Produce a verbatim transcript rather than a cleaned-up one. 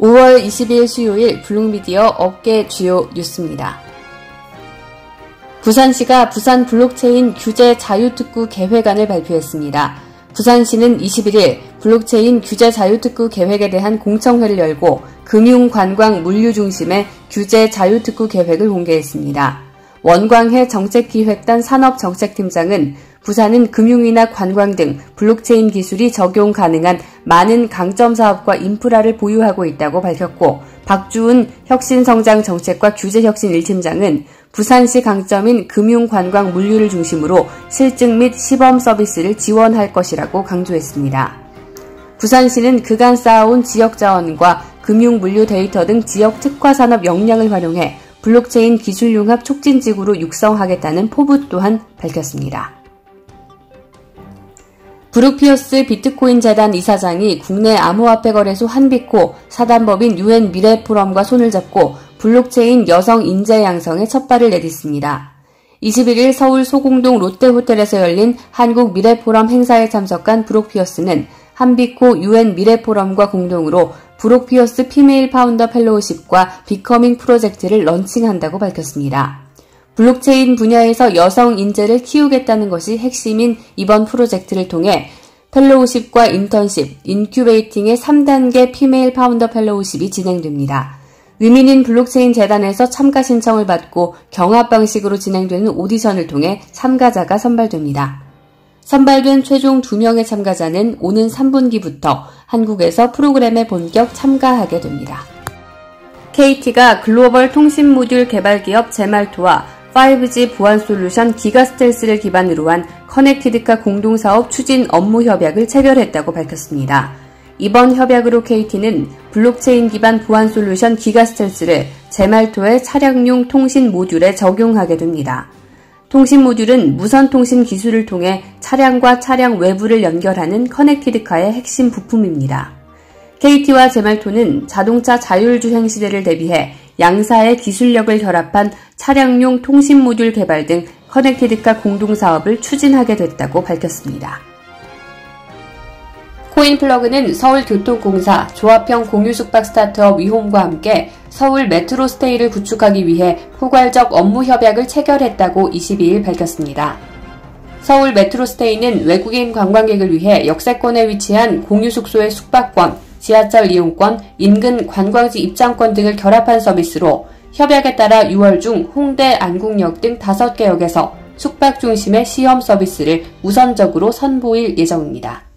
오월 이십일 수요일 블록미디어 업계 주요 뉴스입니다. 부산시가 부산 블록체인 규제 자유특구 계획안을 발표했습니다. 부산시는 이십일일 블록체인 규제 자유특구 계획에 대한 공청회를 열고 금융, 관광, 물류 중심의 규제 자유특구 계획을 공개했습니다. 원광해 정책기획단 산업정책팀장은 부산은 금융이나 관광 등 블록체인 기술이 적용 가능한 많은 강점 사업과 인프라를 보유하고 있다고 밝혔고, 박주은 혁신성장정책과 규제혁신 일 팀장은 부산시 강점인 금융, 관광, 물류를 중심으로 실증 및 시범 서비스를 지원할 것이라고 강조했습니다. 부산시는 그간 쌓아온 지역자원과 금융, 물류 데이터 등 지역 특화 산업 역량을 활용해 블록체인 기술융합 촉진지구로 육성하겠다는 포부 또한 밝혔습니다. 브룩피어스 비트코인 재단 이사장이 국내 암호화폐 거래소 한비코 사단법인 유엔 미래포럼과 손을 잡고 블록체인 여성 인재 양성에 첫 발을 내딛습니다. 이십일일 서울 소공동 롯데호텔에서 열린 한국 미래포럼 행사에 참석한 브룩피어스는 한비코 유엔 미래포럼과 공동으로 브룩피어스 피메일 파운더 펠로우십과 비커밍 프로젝트를 런칭한다고 밝혔습니다. 블록체인 분야에서 여성 인재를 키우겠다는 것이 핵심인 이번 프로젝트를 통해 펠로우십과 인턴십, 인큐베이팅의 삼 단계 피메일 파운더 펠로우십이 진행됩니다. 위민인 블록체인 재단에서 참가 신청을 받고 경합 방식으로 진행되는 오디션을 통해 참가자가 선발됩니다. 선발된 최종 두 명의 참가자는 오는 삼 분기부터 한국에서 프로그램에 본격 참가하게 됩니다. 케이티가 글로벌 통신 모듈 개발 기업 제말토와 파이브지 보안 솔루션 기가스텔스를 기반으로 한 커넥티드카 공동사업 추진 업무 협약을 체결했다고 밝혔습니다. 이번 협약으로 케이티는 블록체인 기반 보안 솔루션 기가스텔스를 제말토의 차량용 통신 모듈에 적용하게 됩니다. 통신 모듈은 무선 통신 기술을 통해 차량과 차량 외부를 연결하는 커넥티드카의 핵심 부품입니다. 케이티와 제말토는 자동차 자율주행 시대를 대비해 양사의 기술력을 결합한 차량용 통신 모듈 개발 등 커넥티드카 공동사업을 추진하게 됐다고 밝혔습니다. 코인플러그는 서울교통공사, 조합형 공유숙박 스타트업 위홈과 함께 서울 메트로스테이를 구축하기 위해 포괄적 업무 협약을 체결했다고 이십이일 밝혔습니다. 서울 메트로스테이는 외국인 관광객을 위해 역세권에 위치한 공유숙소의 숙박권, 지하철 이용권, 인근 관광지 입장권 등을 결합한 서비스로 협약에 따라 유월 중 홍대, 안국역 등 다섯 개 역에서 숙박 중심의 시험 서비스를 우선적으로 선보일 예정입니다.